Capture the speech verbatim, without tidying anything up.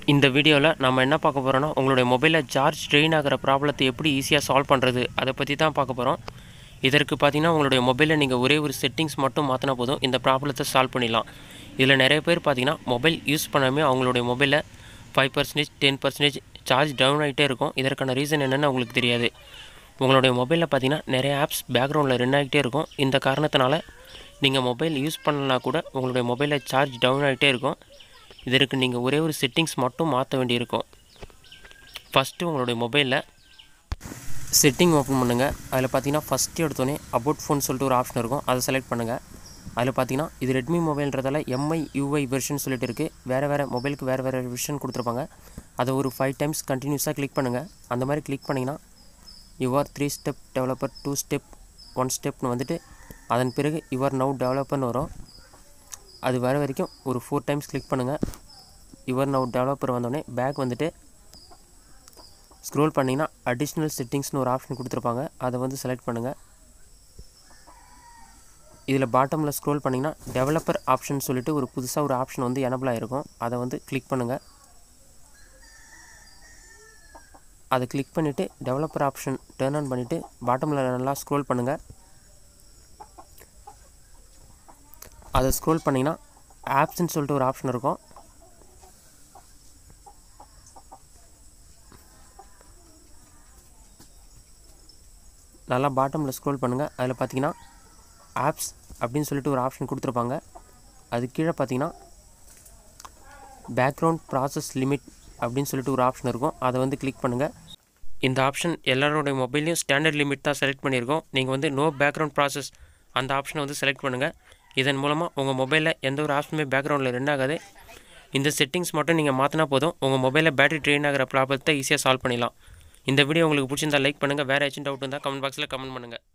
இந்த வீடியோவில் நம்ம என்ன பார்க்க போகிறோன்னா உங்களுடைய மொபைலில் சார்ஜ் ட்ரெயின் ஆகிற ப்ராப்ளத்தை எப்படி ஈஸியாக சால்வ் பண்ணுறது அதை பற்றி தான் பார்க்க போகிறோம். இதற்கு பார்த்தீங்கன்னா உங்களுடைய மொபைலில் நீங்கள் ஒரே ஒரு செட்டிங்ஸ் மட்டும் மாற்றினா போதும் இந்த ப்ராப்ளத்தை சால்வ் பண்ணிடலாம். இதில் நிறைய பேர் பார்த்தீங்கன்னா மொபைல் யூஸ் பண்ணாமல் அவங்களுடைய மொபைலில் five percentage ten percentage charge down ஆகிட்டே இருக்கும். இதற்கான ரீசன் என்னென்னு உங்களுக்கு தெரியாது. உங்களுடைய மொபைலில் பார்த்தீங்கன்னா நிறைய ஆப்ஸ் பேக்ரவுண்டில் ரன் ஆகிட்டே இருக்கும். இந்த காரணத்தினால நீங்கள் மொபைல் யூஸ் பண்ணலனா கூட உங்களுடைய மொபைலில் சார்ஜ் டவுன் ஆகிட்டே இருக்கும். இதற்கு நீங்கள் ஒரே ஒரு செட்டிங்ஸ் மட்டும் மாற்ற வேண்டியிருக்கும். ஃபஸ்ட்டு உங்களுடைய மொபைலில் செட்டிங் ஓப்பன் பண்ணுங்கள். அதில் பார்த்தீங்கன்னா ஃபஸ்ட்டு எடுத்தோடனே அபவுட் ஃபோன் சொல்லிட்டு ஒரு ஆப்ஷன் இருக்கும், அதை செலக்ட் பண்ணுங்கள். அதில் பார்த்தீங்கன்னா இது ரெட்மி மொபைல்ன்றதால எம்ஐ யூஐ வெர்ஷன் சொல்லிட்டு இருக்குது. வேறு வேறு மொபைலுக்கு வேறு வேறு வெர்ஷன் கொடுத்துருப்பாங்க. அதை ஒரு ஃபைவ் டைம்ஸ் கண்டினியூஸாக கிளிக் பண்ணுங்கள். அந்த மாதிரி கிளிக் பண்ணிங்கன்னா your three step developer two step one ஸ்டெப்னு வந்துட்டு அதன் பிறகு யுவர் நவ் டெவலப்பர்னு வரும். அது வர வரைக்கும் ஒரு ஃபோர் டைம்ஸ் கிளிக் பண்ணுங்கள். யுவர் நவ் டெவலப்பர் வந்தோடனே பேக் வந்துட்டு ஸ்க்ரோல் பண்ணிங்கன்னா அடிஷ்னல் செட்டிங்ஸ்னு ஒரு ஆப்ஷன் கொடுத்துருப்பாங்க, அதை வந்து செலக்ட் பண்ணுங்கள். இதில் பாட்டமில் ஸ்க்ரோல் பண்ணிங்கன்னா டெவலப்பர் ஆப்ஷன் சொல்லிட்டு ஒரு புதுசாக ஒரு ஆப்ஷன் வந்து எனபிள் ஆகிருக்கும், அதை வந்து கிளிக் பண்ணுங்கள். அதை கிளிக் பண்ணிவிட்டு டெவலப்பர் ஆப்ஷன் டர்ன் ஆன் பண்ணிவிட்டு பாட்டமில் நல்லா ஸ்க்ரோல் பண்ணுங்கள். அதை ஸ்க்ரோல் பண்ணிங்கன்னா ஆப்ஸ்ன்னு சொல்லிட்டு ஒரு ஆப்ஷன் இருக்கும். நல்லா பாட்டமில் ஸ்க்ரோல் பண்ணுங்கள். அதில் பார்த்தீங்கன்னா ஆப்ஸ் அப்படின்னு சொல்லிட்டு ஒரு ஆப்ஷன் கொடுத்துருப்பாங்க. அது கீழே பார்த்தீங்கன்னா பேக்ரவுண்ட் ப்ராசஸ் லிமிட் அப்படின்னு சொல்லிட்டு ஒரு ஆப்ஷன் இருக்கும், அதை வந்து கிளிக் பண்ணுங்கள். இந்த ஆப்ஷன் எல்லாரோடைய மொபைல்லையும் ஸ்டாண்டர்ட் லிமிட் தான் செலக்ட் பண்ணியிருக்கோம். நீங்கள் வந்து நோ பேக்ரவுண்ட் ப்ராசஸ் அந்த ஆப்ஷனை வந்து செலக்ட் பண்ணுங்கள். இதன் மூலமாக உங்கள் மொபைலில் எந்த ஒரு ஆப்ஷனுமே பேக்ரவுண்டில் ரன் ஆகாது. இந்த செட்டிங்ஸ் மட்டும் நீங்கள் மாற்றினா போதும், உங்கள் மொபைலில் பேட்டரி ட்ரெயின் ஆகிற ப்ராப்ளத்தை ஈஸியாக சால்வ் பண்ணிடலாம். இந்த வீடியோ உங்களுக்கு பிடிச்சிருந்தால் லைக் பண்ணுங்கள். வேறு ஏதாச்சும் டவுட் இருந்தால் கமெண்ட் பாக்ஸில் கமெண்ட் பண்ணுங்கள்.